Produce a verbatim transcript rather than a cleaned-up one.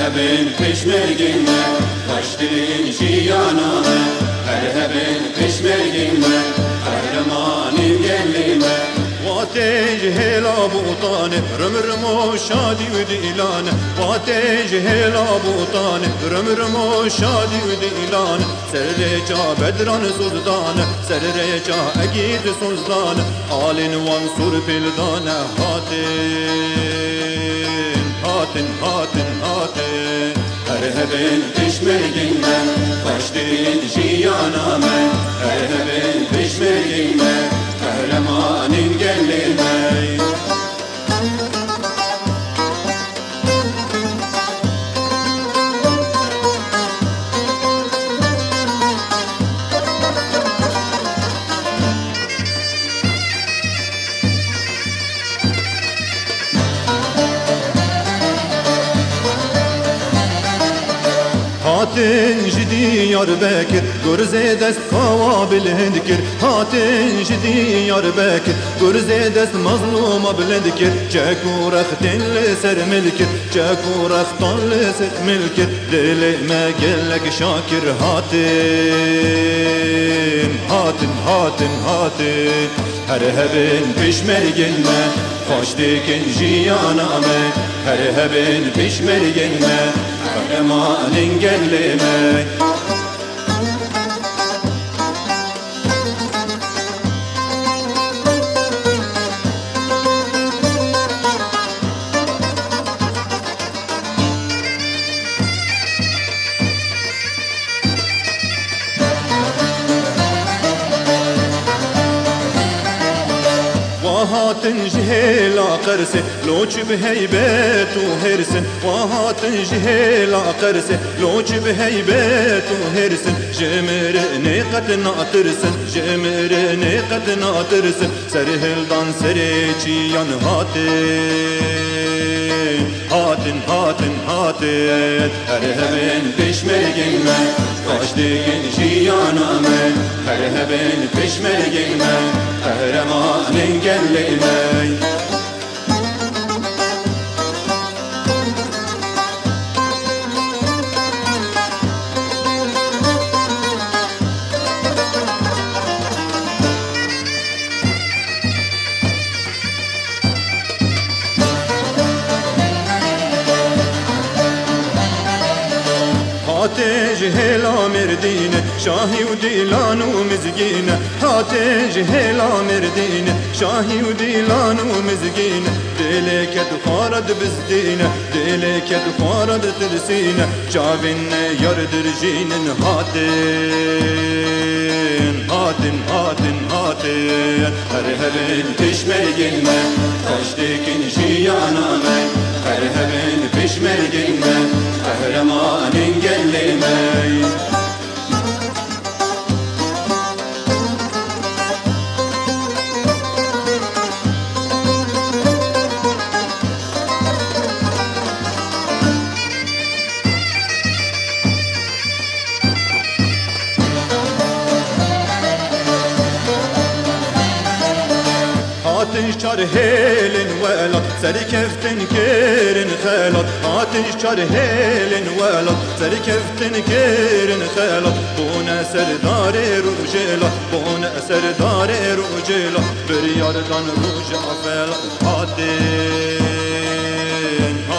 hebin peşmerginle kaçtın jiyaname, her hebin peşmerginle kahramanın gellime. واتج هلا بوطان رمرمو شادي وديلان واتج هلا بوطان رمرمو شادي وديلان سررجا بدران سوزدان سررجا اكيد سوزدان آل وانصر بلدان هاتن هاتن هاتن هاتن her hebin peşmerginle kaçtın jiyaname, her hebin peşmerginle kahramanın gellime. هاتن جدي يار باكر گرزه دست قوابل هندكر هاتن جدي يار باكر گرزه دست مظلوم بلندكر جاكو رختن لسر ملكر جاكو رختن لسر ملكر دلي ما قلك شاكر هاتن هاتن هاتن هاتن her hebin peşmerginle kaçtıkın jiyaname, her hebin peşmerginle kahramanın gellime. وهاتن جهيلا قرسه لوش بهيبات وهرسن وهاتن جهيلا قرسه لوش بهيبات وهرسن جمر نقت ناطرسن جمر نقت ناطرسن سرهل دان سريچيان هاتن هاتن هاتن هاتن her hebin peşmerginle kaçtıkın jiyaname, her hebin peşmerginle kahramanın gellime. هاتج هلا مردينة شاهي وديلان ومزقينة هاتج هلا مردينة شاهي وديلان ومزقينة ديلك دخارد بزدينة ديلك دخارد ترسينة جابنا يردر جين هاتن هاتن هاتن هاتن her hebin peşmerginle kaçtıkın jiyaname, her hebin peşmerginle kahramanın gellime. هاتن شار هيلن ولد سري كفتن كيرن خالد هاتن شار هيلن ولد سري كفتن كيرن خالد بونا سردار رجلا بونا سردار رجلا برياردان رجع فالد هاتن